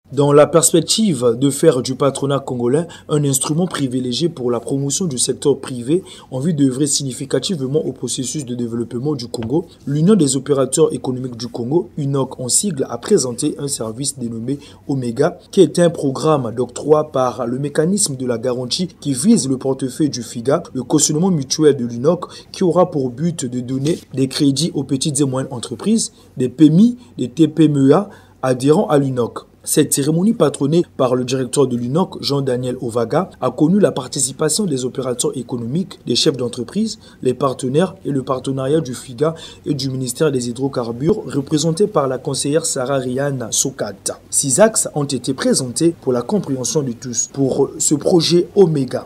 Dans la perspective de faire du patronat congolais un instrument privilégié pour la promotion du secteur privé en vue d'œuvrer significativement au processus de développement du Congo, l'Union des opérateurs économiques du Congo, UNOC en sigle, a présenté un service dénommé Omega, qui est un programme d'octroi par le mécanisme de la garantie qui vise le portefeuille du FIGA, le cautionnement mutuel de l'UNOC, qui aura pour but de donner des crédits aux petites et moyennes entreprises, des PMI, des TPMEA adhérents à l'UNOC. Cette cérémonie patronnée par le directeur de l'UNOC, Jean-Daniel Ovaga, a connu la participation des opérateurs économiques, des chefs d'entreprise, les partenaires et le partenariat du FIGA et du ministère des Hydrocarbures, représenté par la conseillère Sarah Riane Sokata. 6 axes ont été présentés pour la compréhension de tous pour ce projet Omega.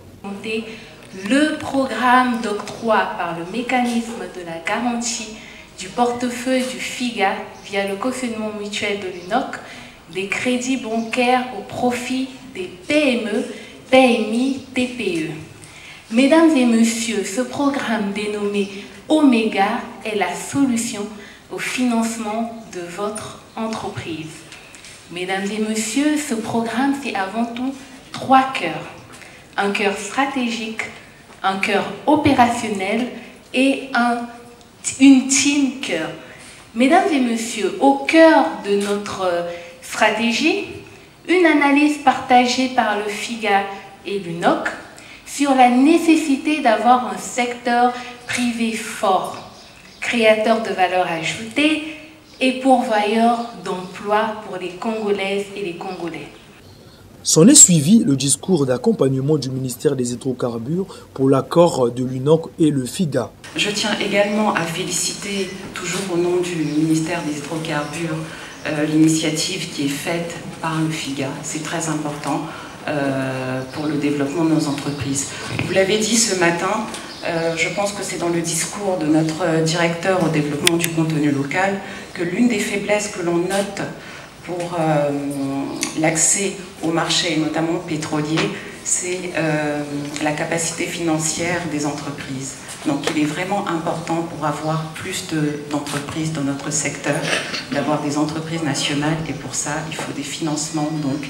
Le programme d'octroi par le mécanisme de la garantie du portefeuille du FIGA via le cautionnement mutuel de l'UNOC, des crédits bancaires au profit des PME, PMI, TPE. Mesdames et messieurs, ce programme dénommé Omega est la solution au financement de votre entreprise. Mesdames et messieurs, ce programme, c'est avant tout 3 cœurs. Un cœur stratégique, un cœur opérationnel et une team cœur. Mesdames et messieurs, au cœur de notre stratégie, une analyse partagée par le FIGA et l'UNOC sur la nécessité d'avoir un secteur privé fort, créateur de valeur ajoutée et pourvoyeur d'emplois pour les Congolaises et les Congolais. S'en est suivi le discours d'accompagnement du ministère des Hydrocarbures pour l'accord de l'UNOC et le FIGA. Je tiens également à féliciter, toujours au nom du ministère des Hydrocarbures, l'initiative qui est faite par le FIGA. C'est très important pour le développement de nos entreprises. Vous l'avez dit ce matin, je pense que c'est dans le discours de notre directeur au développement du contenu local que l'une des faiblesses que l'on note pour l'accès au marché, notamment pétrolier, c'est la capacité financière des entreprises. Donc il est vraiment important pour avoir plus d'entreprises dans notre secteur, d'avoir des entreprises nationales et pour ça il faut des financements. Donc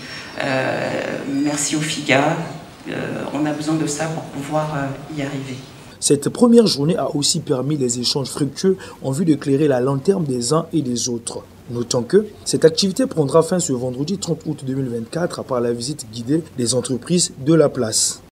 merci au FIGA, on a besoin de ça pour pouvoir y arriver. Cette première journée a aussi permis des échanges fructueux en vue d'éclairer la lanterne des uns et des autres. Notons que cette activité prendra fin ce vendredi 30 août 2024 par la visite guidée des entreprises de la place.